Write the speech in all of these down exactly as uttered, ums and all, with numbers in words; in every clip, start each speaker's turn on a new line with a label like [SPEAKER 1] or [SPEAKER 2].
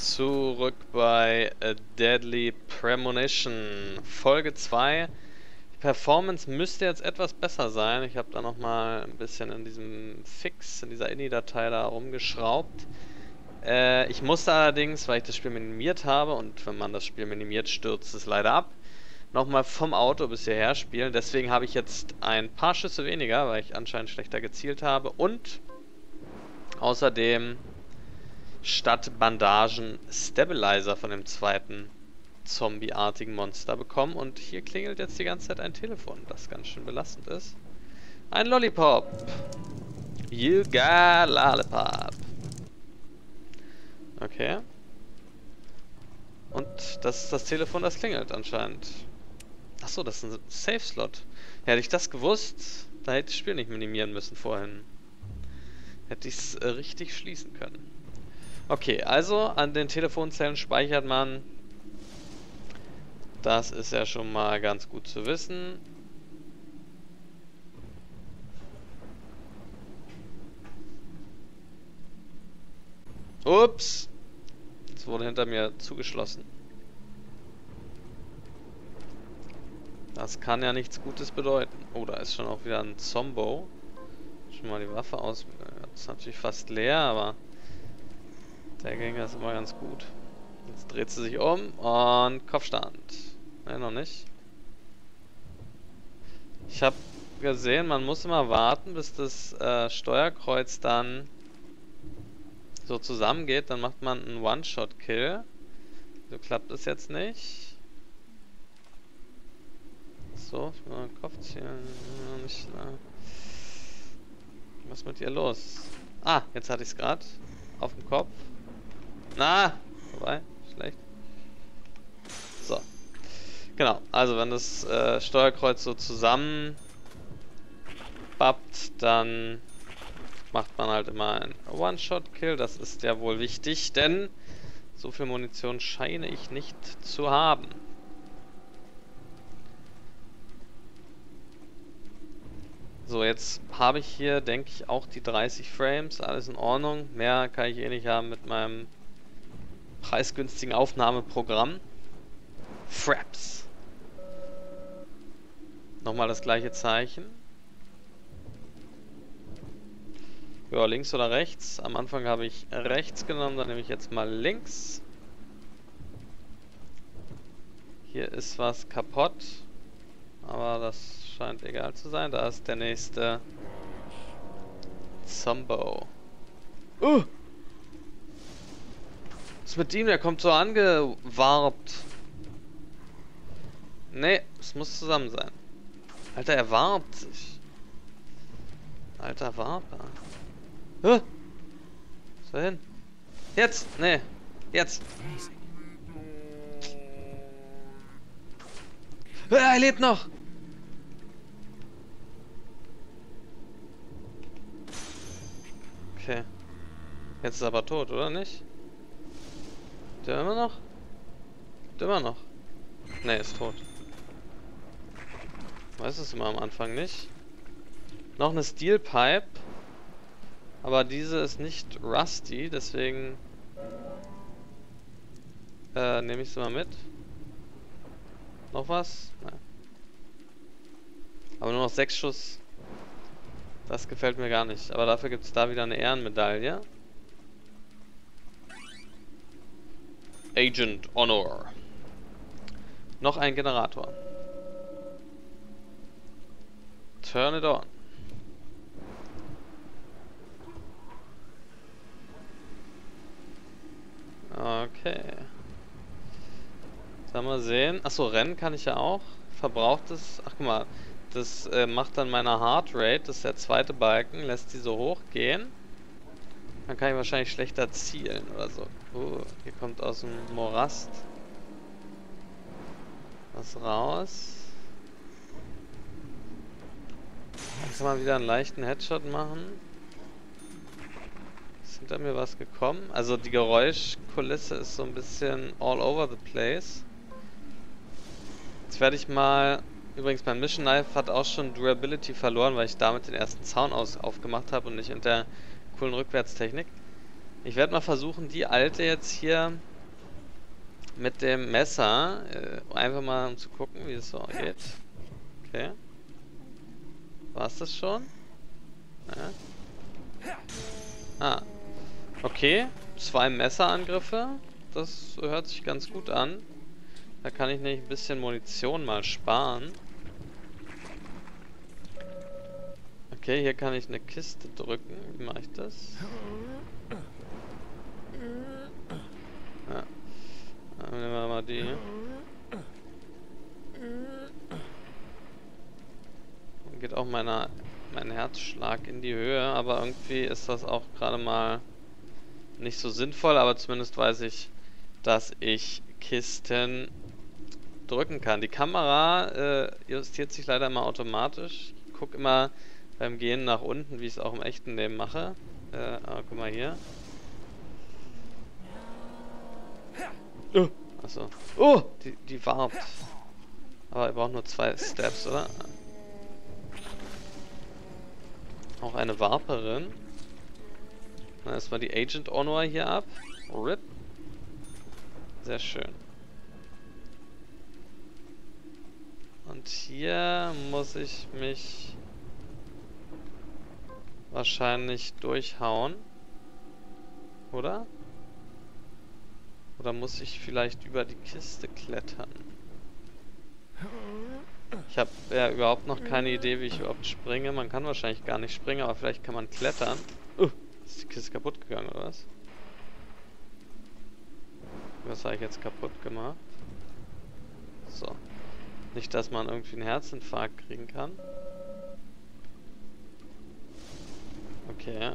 [SPEAKER 1] Zurück bei A Deadly Premonition Folge zwei. Die Performance müsste jetzt etwas besser sein. Ich habe da nochmal ein bisschen in diesem Fix, in dieser I N I-Datei da rumgeschraubt. Äh, ich musste allerdings, weil ich das Spiel minimiert habe, und wenn man das Spiel minimiert, stürzt es leider ab, nochmal vom Auto bis hierher spielen. Deswegen habe ich jetzt ein paar Schüsse weniger, weil ich anscheinend schlechter gezielt habe. Und außerdem statt Bandagen Stabilizer von dem zweiten zombieartigen Monster bekommen. Und hier klingelt jetzt die ganze Zeit ein Telefon, das ganz schön belastend ist. Ein Lollipop. You got Lollipop. Okay. Und das ist das Telefon, das klingelt anscheinend. Achso, das ist ein Safe-Slot. Hätte ich das gewusst, da hätte ich das Spiel nicht minimieren müssen vorhin. Hätte ich es äh, richtig schließen können. Okay, also an den Telefonzellen speichert man. Das ist ja schon mal ganz gut zu wissen. Ups! Es wurde hinter mir zugeschlossen. Das kann ja nichts Gutes bedeuten. Oh, da ist schon auch wieder ein Zombo. Schon mal die Waffe aus. Das ist natürlich fast leer, aber der Gänger ist immer ganz gut. Jetzt dreht sie sich um und Kopfstand. Ne, noch nicht. Ich habe gesehen, man muss immer warten, bis das äh, Steuerkreuz dann so zusammengeht. Dann macht man einen One-Shot-Kill. So klappt es jetzt nicht. So, ich mal den Kopf ziehen. Nicht, äh Was ist mit ihr los? Ah, jetzt hatte ich es gerade. Auf dem Kopf. Na, vorbei. Schlecht. So. Genau, also wenn das äh, Steuerkreuz so zusammen bappt, dann macht man halt immer einen One-Shot-Kill. Das ist ja wohl wichtig, denn so viel Munition scheine ich nicht zu haben. So, jetzt habe ich hier, denke ich, auch die dreißig Frames. Alles in Ordnung. Mehr kann ich eh nicht haben mit meinem preisgünstigen Aufnahmeprogramm. Fraps. Nochmal das gleiche Zeichen. Ja, links oder rechts. Am Anfang habe ich rechts genommen, dann nehme ich jetzt mal links. Hier ist was kaputt. Aber das scheint egal zu sein. Da ist der nächste Zombo. Uh! Was ist mit ihm? Der kommt so angewarbt. Nee, es muss zusammen sein. Alter, er warbt sich. Alter Warper. Huh? Was war hin? Jetzt! Nee. Jetzt! Er lebt noch! Okay. Jetzt ist er aber tot, oder nicht? Der immer noch? Der immer noch? Ne, ist tot. Weiß es immer am Anfang nicht. Noch eine Steel Pipe. Aber diese ist nicht rusty, deswegen äh, nehme ich sie mal mit. Noch was? Nein. Aber nur noch sechs Schuss. Das gefällt mir gar nicht. Aber dafür gibt es da wieder eine Ehrenmedaille. Agent Honor. Noch ein Generator. Turn it on. Okay. Dann mal sehen. Achso, rennen kann ich ja auch. Verbrauchtes. Ach guck mal. Das äh, macht dann meine Heartrate. Das ist der zweite Balken. Lässt die so hoch gehen. Dann kann ich wahrscheinlich schlechter zielen oder so. Uh, hier kommt aus dem Morast was raus. Dann kann man wieder einen leichten Headshot machen. Ist hinter mir was gekommen? Also die Geräuschkulisse ist so ein bisschen all over the place. Jetzt werde ich mal... Übrigens, mein Mission Knife hat auch schon Durability verloren, weil ich damit den ersten Zaun aus aufgemacht habe und nicht mit der coolen Rückwärtstechnik. Ich werde mal versuchen, die alte jetzt hier mit dem Messer, äh, einfach mal um zu gucken, wie es so geht. Okay. War's das schon? Ja. Ah. Okay. Zwei Messerangriffe. Das hört sich ganz gut an. Da kann ich nämlich ein bisschen Munition mal sparen. Okay, hier kann ich eine Kiste drücken. Wie mache ich das? Ja. Dann nehmen wir mal die. Dann geht auch meine, mein Herzschlag in die Höhe, aber irgendwie ist das auch gerade mal nicht so sinnvoll, aber zumindest weiß ich, dass ich Kisten drücken kann. Die Kamera äh, justiert sich leider immer automatisch. Ich gucke immer beim Gehen nach unten, wie ich es auch im echten Leben mache. Äh, aber guck mal hier. Oh. Achso. Oh! Die, die warpt. Aber er braucht nur zwei Steps, oder? Auch eine Warperin. Dann erstmal die Agent Honor hier ab. R I P. Sehr schön. Und hier muss ich mich wahrscheinlich durchhauen. Oder? Oder muss ich vielleicht über die Kiste klettern? Ich habe ja überhaupt noch keine Idee, wie ich überhaupt springe. Man kann wahrscheinlich gar nicht springen, aber vielleicht kann man klettern. Uh, ist die Kiste kaputt gegangen, oder was? Was habe ich jetzt kaputt gemacht? So. Nicht, dass man irgendwie einen Herzinfarkt kriegen kann. Okay, äh.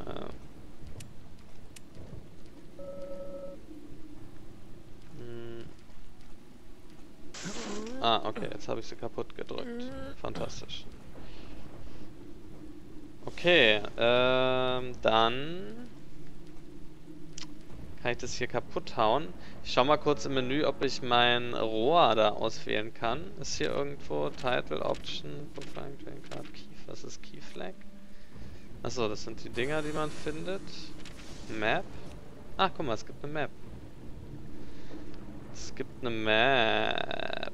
[SPEAKER 1] Hm. Ah, okay, jetzt habe ich sie kaputt gedrückt. Fantastisch. Okay, ähm, dann kann ich das hier kaputt hauen. Ich schau mal kurz im Menü, ob ich mein Rohr da auswählen kann. Ist hier irgendwo Title, Option, Profiling, Train Card, Key. Was ist Key Flag? Achso, das sind die Dinger, die man findet. Map. Ach, guck mal, es gibt eine Map. Es gibt eine Map.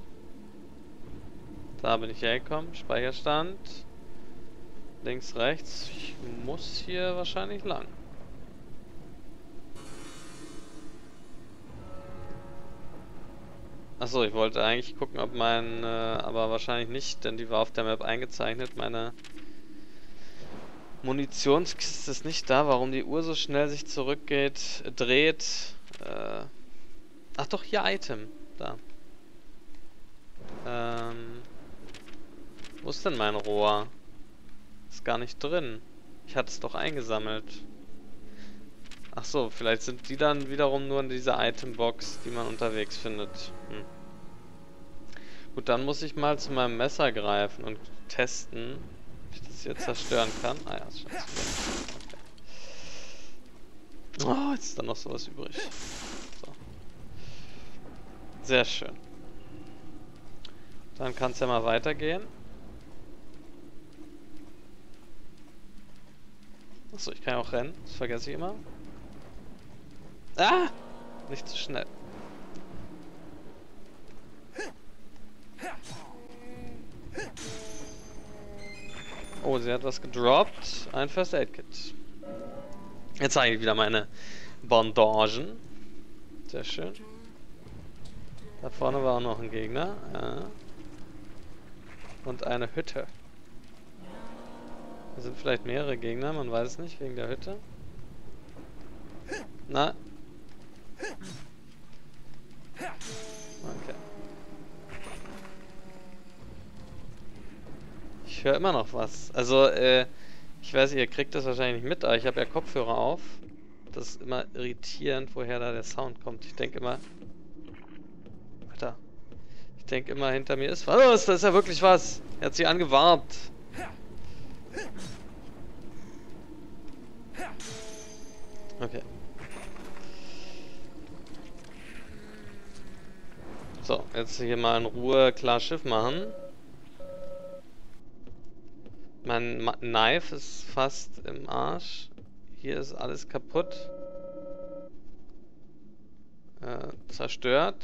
[SPEAKER 1] Da bin ich hergekommen. Speicherstand. Links, rechts. Ich muss hier wahrscheinlich lang. Achso, ich wollte eigentlich gucken, ob mein... Äh, aber wahrscheinlich nicht, denn die war auf der Map eingezeichnet. Meine Munitionskiste ist nicht da. Warum die Uhr so schnell sich zurückgeht, dreht. Äh, ach doch, hier Item. Da. Ähm, wo ist denn mein Rohr? Ist gar nicht drin. Ich hatte es doch eingesammelt. Ach so, vielleicht sind die dann wiederum nur in dieser Itembox, die man unterwegs findet. Hm. Gut, dann muss ich mal zu meinem Messer greifen und testen, ob ich das hier zerstören kann. Ah ja, ist schon zu wenig. Okay. Oh, jetzt ist dann noch sowas übrig. So. Sehr schön. Dann kann es ja mal weitergehen. Achso, ich kann ja auch rennen. Das vergesse ich immer. Ah! Nicht zu schnell. Oh, sie hat was gedroppt. Ein First Aid Kit. Jetzt zeige ich wieder meine Bandagen. Sehr schön. Da vorne war auch noch ein Gegner. Ja. Und eine Hütte. Da sind vielleicht mehrere Gegner, man weiß es nicht, wegen der Hütte. Na. Okay. Ich höre immer noch was. Also, äh, ich weiß, ihr kriegt das wahrscheinlich nicht mit, aber ich habe ja Kopfhörer auf. Das ist immer irritierend, woher da der Sound kommt. Ich denke immer... Alter. Ich denke immer, hinter mir ist was. Da ist ja wirklich was. Er hat sich angewarnt. Okay. So, jetzt hier mal in Ruhe klar Schiff machen. Mein Ma- Knife ist fast im Arsch. Hier ist alles kaputt. Äh, Äh, zerstört.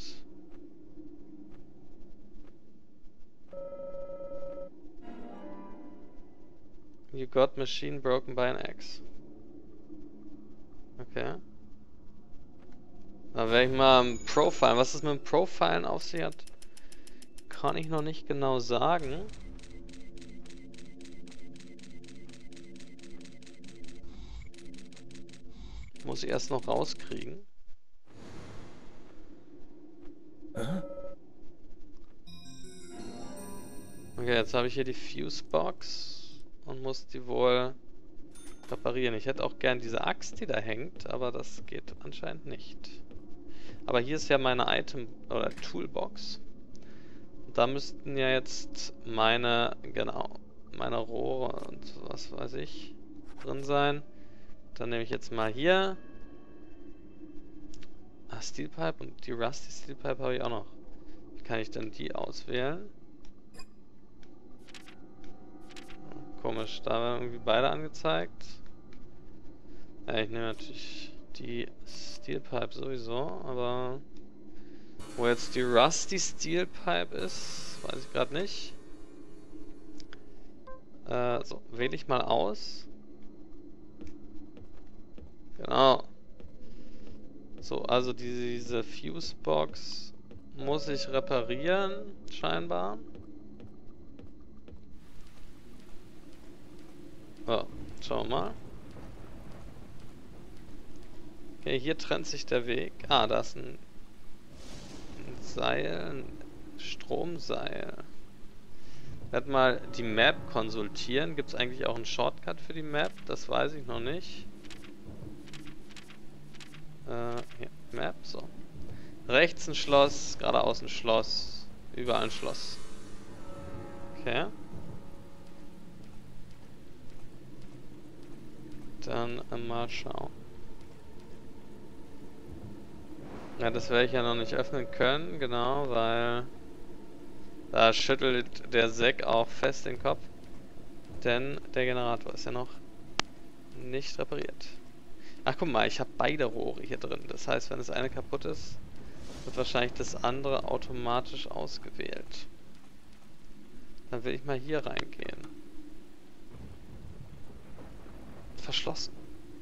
[SPEAKER 1] You got machine broken by an axe. Okay. Da werde ich mal im Profilen. Was es mit dem Profilen auf sich hat, kann ich noch nicht genau sagen. Muss ich erst noch rauskriegen. Okay, jetzt habe ich hier die Fusebox und muss die wohl reparieren. Ich hätte auch gern diese Axt, die da hängt, aber das geht anscheinend nicht. Aber hier ist ja meine Item- oder Toolbox. Und da müssten ja jetzt meine, genau, meine Rohre und was weiß ich drin sein. Dann nehme ich jetzt mal hier. Ah, Steel Pipe und die Rusty Steel Pipe habe ich auch noch. Wie kann ich denn die auswählen? Komisch, da werden irgendwie beide angezeigt. Ja, ich nehme natürlich die Steel Pipe sowieso, aber wo jetzt die Rusty Steel Pipe ist, weiß ich gerade nicht. Äh, so, wähle ich mal aus. Genau. So, also diese Fusebox muss ich reparieren, scheinbar. Oh, schauen wir mal. Okay, hier trennt sich der Weg. Ah, da ist ein, ein Seil, ein Stromseil. Ich werde mal die Map konsultieren. Gibt es eigentlich auch einen Shortcut für die Map? Das weiß ich noch nicht. Äh, hier, Map, so. Rechts ein Schloss, geradeaus ein Schloss, überall ein Schloss. Okay. Dann äh, mal schauen. Ja, das werde ich ja noch nicht öffnen können, genau, weil da schüttelt der Zack auch fest den Kopf. Denn der Generator ist ja noch nicht repariert. Ach, guck mal, ich habe beide Rohre hier drin. Das heißt, wenn das eine kaputt ist, wird wahrscheinlich das andere automatisch ausgewählt. Dann will ich mal hier reingehen. Verschlossen.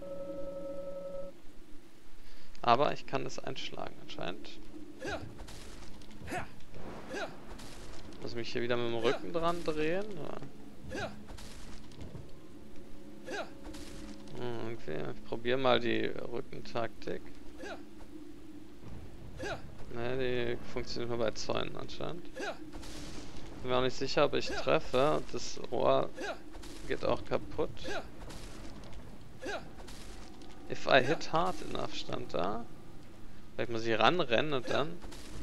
[SPEAKER 1] Aber ich kann das einschlagen anscheinend. Muss mich hier wieder mit dem Rücken dran drehen. Oder? Hm, okay, ich probiere mal die Rückentaktik. Ne, die funktioniert nur bei Zäunen anscheinend. Bin mir auch nicht sicher, ob ich treffe und das Rohr geht auch kaputt. If I hit hard enough stand da. Vielleicht muss ich ranrennen und dann...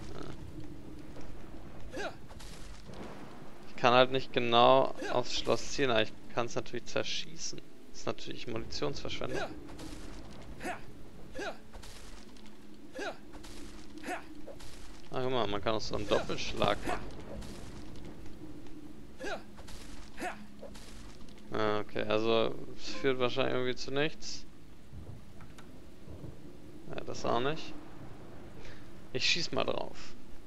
[SPEAKER 1] Ja. Ich kann halt nicht genau aufs Schloss zielen, aber ich kann es natürlich zerschießen. Das ist natürlich Munitionsverschwendung. Ach, guck mal, man kann auch so einen Doppelschlag machen. Ah, okay, also es führt wahrscheinlich irgendwie zu nichts. Ja, das auch nicht. Ich schieß mal drauf.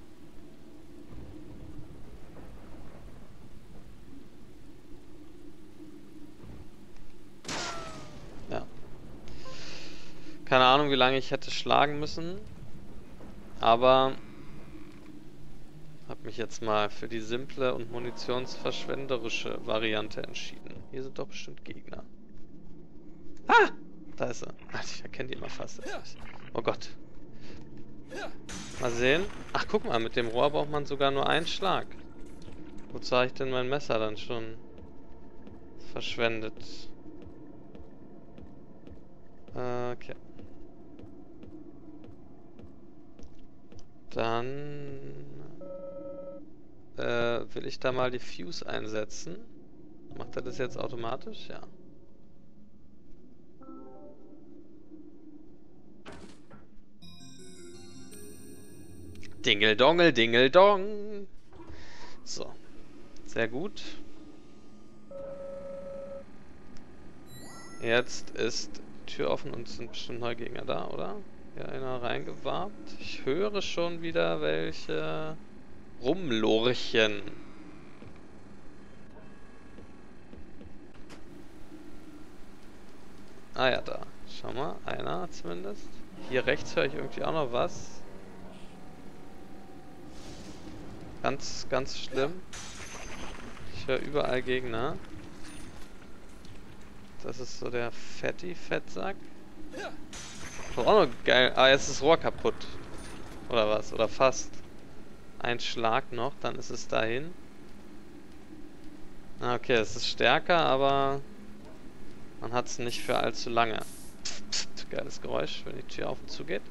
[SPEAKER 1] Ja. Keine Ahnung, wie lange ich hätte schlagen müssen. Aber habe mich jetzt mal für die simple und munitionsverschwenderische Variante entschieden. Hier sind doch bestimmt Gegner. Ah! Da ist er. Ach, ich erkenne die immer fast. Oh Gott. Mal sehen. Ach, guck mal, mit dem Rohr braucht man sogar nur einen Schlag. Wozu habe ich denn mein Messer dann schon verschwendet? Okay. Dann äh, will ich da mal die Fuse einsetzen. Macht er das jetzt automatisch? Ja. Dingeldongel, Dingeldong. So. Sehr gut. Jetzt ist die Tür offen und es sind bestimmt neue Gegner da, oder? Hier einer reingewarbt. Ich höre schon wieder welche rumlurchen. Ah ja, da. Schau mal, einer zumindest. Hier rechts höre ich irgendwie auch noch was. Ganz, ganz schlimm. Ich höre überall Gegner. Das ist so der Fetti-Fettsack. Oh, auch noch geil. Ah, jetzt ist das Rohr kaputt. Oder was? Oder fast. Ein Schlag noch, dann ist es dahin. Ah, okay, es ist stärker, aber man hat es nicht für allzu lange. Psst, psst, geiles Geräusch, wenn die Tür auf und zu geht.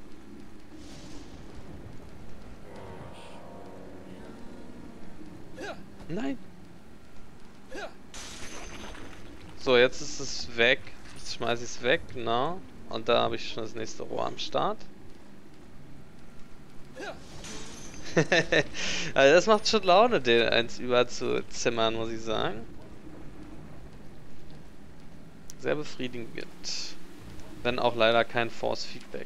[SPEAKER 1] Nein! So, jetzt ist es weg. Jetzt schmeiße ich es weg, genau. Und da habe ich schon das nächste Rohr am Start. Also das macht schon Laune, den eins über zu zimmern, muss ich sagen. Sehr befriedigend. Wenn auch leider kein Force Feedback.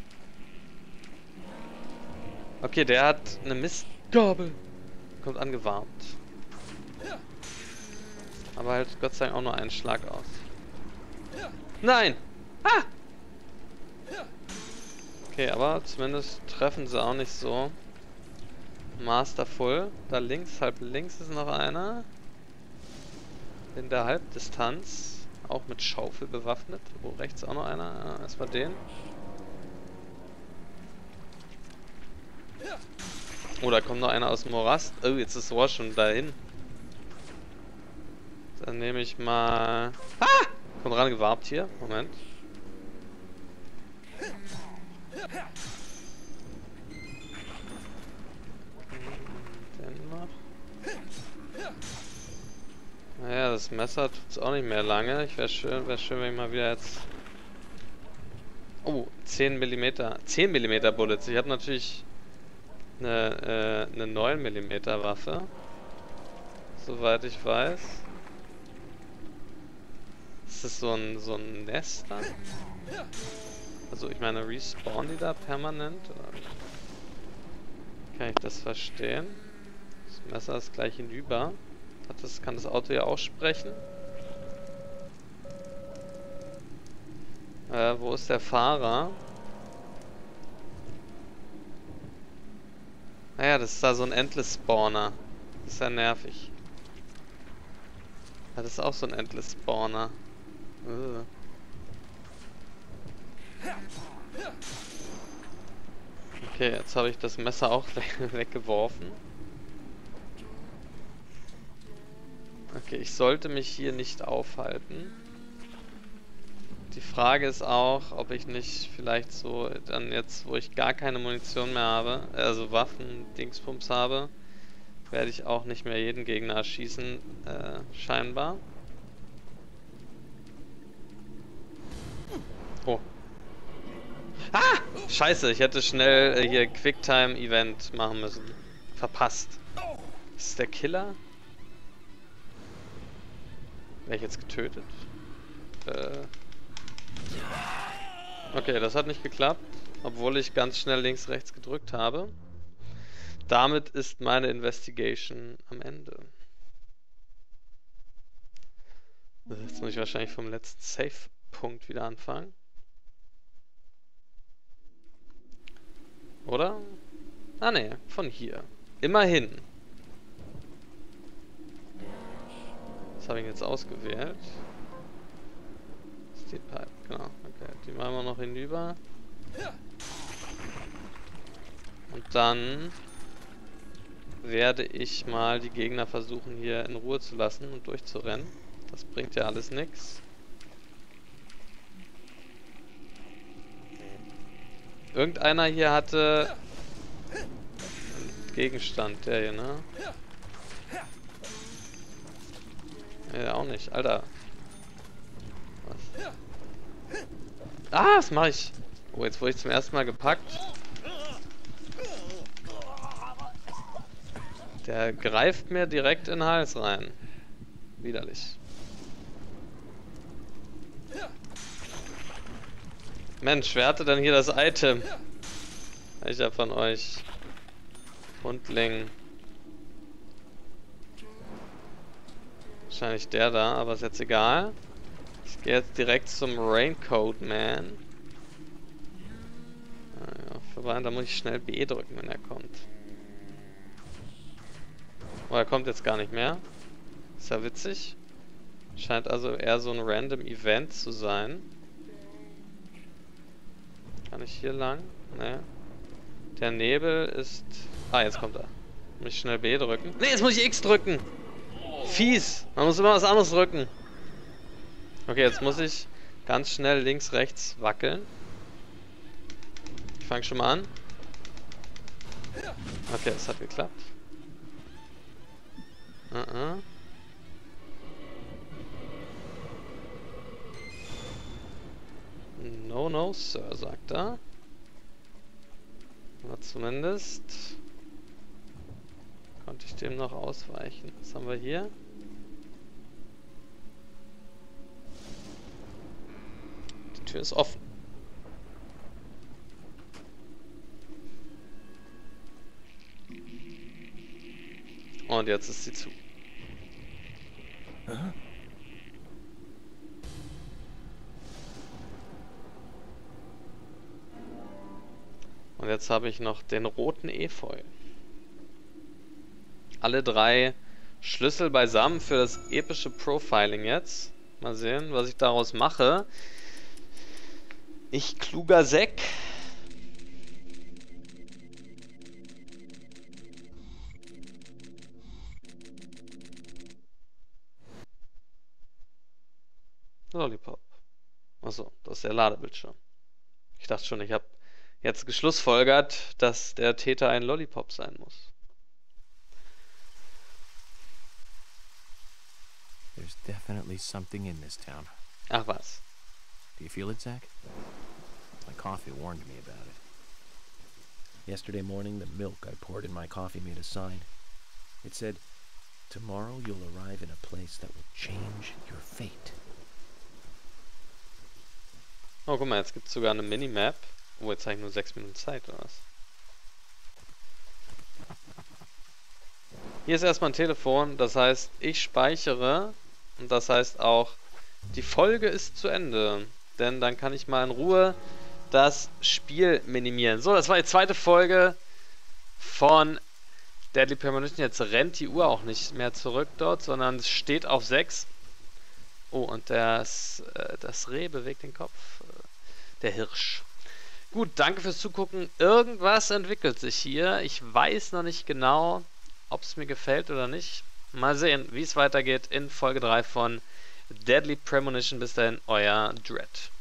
[SPEAKER 1] Okay, der hat eine Mistgabel. Kommt angewarmt. Aber halt Gott sei Dank auch nur einen Schlag aus. Nein! Ah! Okay, aber zumindest treffen sie auch nicht so masterful. Da links, halb links ist noch einer. In der Halbdistanz. Auch mit Schaufel bewaffnet. Wo rechts auch noch einer. Ja, erstmal den. Oh, da kommt noch einer aus dem Morast. Oh, jetzt ist das Rohr schon dahin. Dann nehme ich mal... Ah! Kommt ran gewarbt hier. Moment. Den noch. Naja, das Messer tut es auch nicht mehr lange. Ich wäre schön, wäre schön, wenn ich mal wieder jetzt... Oh, zehn Millimeter. zehn Millimeter Bullets. Ich habe natürlich eine, äh, eine neun Millimeter Waffe. Soweit ich weiß. Ist das so ein, so ein Nest dann? Also ich meine, respawnen die da permanent? Oder kann ich das verstehen? Das Messer ist gleich hinüber. Hat das, kann das Auto ja auch sprechen? Äh, wo ist der Fahrer? Naja, das ist da so ein Endless Spawner. Das ist ja nervig. Ja, das ist auch so ein Endless Spawner. Uh. Okay, jetzt habe ich das Messer auch we weggeworfen. Okay, ich sollte mich hier nicht aufhalten. Die Frage ist auch, ob ich nicht vielleicht so dann jetzt, wo ich gar keine Munition mehr habe, also Waffen, Dingsbums habe, werde ich auch nicht mehr jeden Gegner erschießen, äh, scheinbar. Oh. Ah! Scheiße, ich hätte schnell äh, hier Quicktime-Event machen müssen. Verpasst. Ist das der Killer? Wäre ich jetzt getötet? Äh. Okay, das hat nicht geklappt, obwohl ich ganz schnell links, rechts gedrückt habe. Damit ist meine Investigation am Ende. Jetzt muss ich wahrscheinlich vom letzten Save-Punkt wieder anfangen. Oder? Ah ne, von hier. Immerhin. Das habe ich jetzt ausgewählt. Steel Pipe, genau. Okay, die machen wir noch hinüber. Und dann werde ich mal die Gegner versuchen hier in Ruhe zu lassen und durchzurennen. Das bringt ja alles nichts. Irgendeiner hier hatte einen Gegenstand, der hier, ne? Ja, auch nicht, Alter. Was? Ah, was mache ich? Oh, jetzt wurde ich zum ersten Mal gepackt. Der greift mir direkt in den Hals rein. Widerlich. Mensch, wer hatte denn hier das Item? Welcher von euch? Hundling. Wahrscheinlich der da, aber ist jetzt egal. Ich gehe jetzt direkt zum Raincoat Man. Ja, vorbei, da muss ich schnell B drücken, wenn er kommt. Oh, er kommt jetzt gar nicht mehr. Ist ja witzig. Scheint also eher so ein random Event zu sein. Kann ich hier lang? Ne. Der Nebel ist... Ah, jetzt kommt er. Muss ich schnell B drücken? Ne, jetzt muss ich X drücken! Fies! Man muss immer was anderes drücken. Okay, jetzt muss ich ganz schnell links, rechts wackeln. Ich fange schon mal an. Okay, es hat geklappt. Uh -uh. No, no, Sir, sagt er. Aber zumindest konnte ich dem noch ausweichen. Was haben wir hier? Die Tür ist offen. Und jetzt ist sie zu.
[SPEAKER 2] Huh?
[SPEAKER 1] Und jetzt habe ich noch den roten Efeu. Alle drei Schlüssel beisammen für das epische Profiling jetzt. Mal sehen, was ich daraus mache. Ich kluger Säck. Lollipop. Achso, das ist der Ladebildschirm. Ich dachte schon, ich habe jetzt geschlussfolgert, dass der Täter ein Lollipop sein muss.
[SPEAKER 2] There's definitely something in this town.
[SPEAKER 1] Ach was.
[SPEAKER 2] Do you feel it, Zach? My coffee warned me about it. Yesterday morning, the milk I poured in my coffee made a sign. It said, "Tomorrow you'll arrive in a place that will change your fate."
[SPEAKER 1] Oh, guck mal, jetzt gibt es sogar eine Minimap. Oh, jetzt habe ich nur sechs Minuten Zeit, oder was? Hier ist erstmal ein Telefon, das heißt, ich speichere und das heißt auch, die Folge ist zu Ende. Denn dann kann ich mal in Ruhe das Spiel minimieren. So, das war die zweite Folge von Deadly Premonition. Jetzt rennt die Uhr auch nicht mehr zurück dort, sondern es steht auf sechs. Oh, und das, äh, das Reh bewegt den Kopf. Der Hirsch. Gut, danke fürs Zugucken. Irgendwas entwickelt sich hier. Ich weiß noch nicht genau, ob es mir gefällt oder nicht. Mal sehen, wie es weitergeht in Folge drei von Deadly Premonition. Bis dahin, euer Dread.